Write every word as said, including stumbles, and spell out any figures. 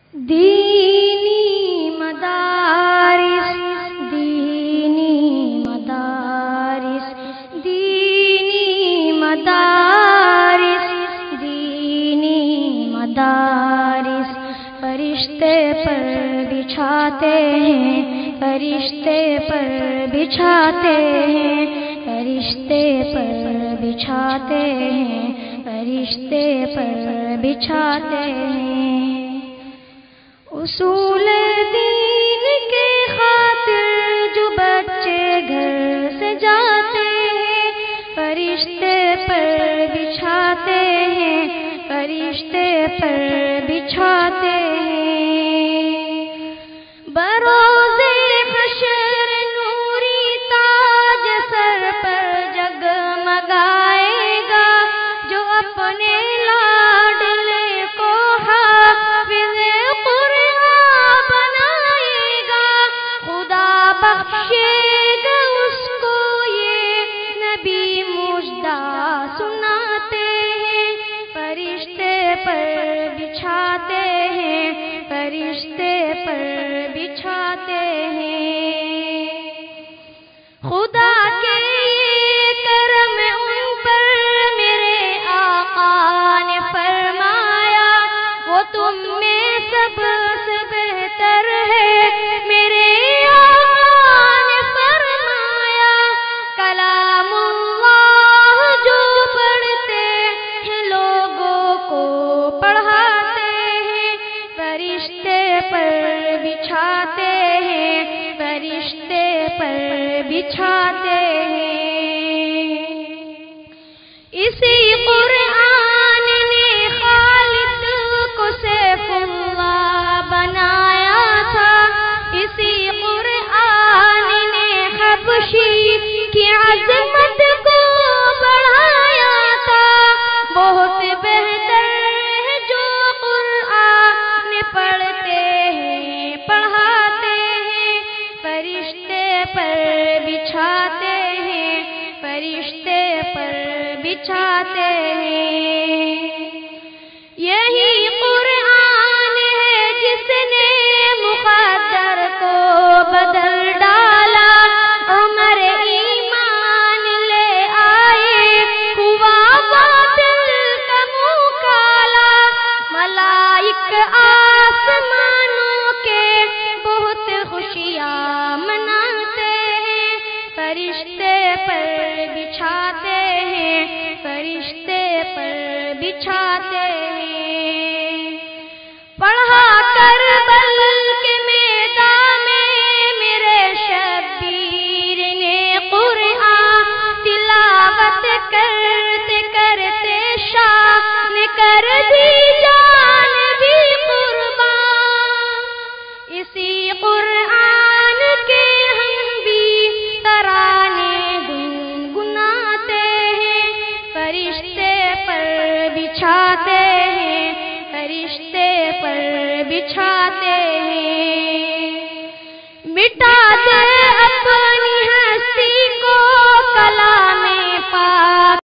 دینی مدارس دینی مدارس دینی مدارس دینی مدارس فرشتے پر بچھاتے ہیں فرشتے پر بچھاتے ہیں فرشتے پر بچھاتے ہیں فرشتے پر بچھاتے ہیں اصول دین کے خاطر جو بچے گھر سے جاتے ہیں فرشتے پر بچھاتے ہیں فرشتے پر بچھاتے ہیں بروز حشر نوری تاج سر پر جگمگائے گا جو اپنے لاڈلے کو حافظ قرآن بنائے گا خدا بخشے گا اس کو یہ نبی مژدہ سناتے ہیں فرشتے پر بچھاتے ہیں فرشتے پر بچھاتے ہیں خدا کے یہ کرم ان پر میرے آقا نے فرمایا وہ تم میں سب سے بہتر ہے میرے آقا نے فرمایا کلام اللہ جو پڑھتے ہیں لوگوں کو پڑھاتے ہیں فرشتے پر بچھاتے ہیں فرشتے پر بچھاتے ہیں اسی قرآن نے خالد کو سیف اللہ بنایا تھا اسی قرآن نے حبشی کی عظمت کو بڑھایا تھا بہت بہتر ہے جو قرآن پڑھتے ہیں پڑھاتے ہیں فرشتے پر بچھاتے ہیں فرشتے پر بچھاتے ہیں یہی قرآن ہے جس نے مقدر کو بدل ڈالا عمر ایمان لے آئے ہوا باطل کا منہ کالا ملائک آسمانوں کے بہت خوشیاں مناتے ہیں فرشتے پر بچھاتے ہیں فرشتے پر بچھاتے ہیں پڑھا کربل کے میدان میں میرے شبیر نے قرآن تلاوت کرتے کرتے شاہ نے کر دی جان بھی قربان اسی قرآن کے ہم بھی ترانے گنگناتے ہیں فرشتے پر بچھاتے ہیں فرشتے پر بچھاتے ہیں مٹا دے اپنے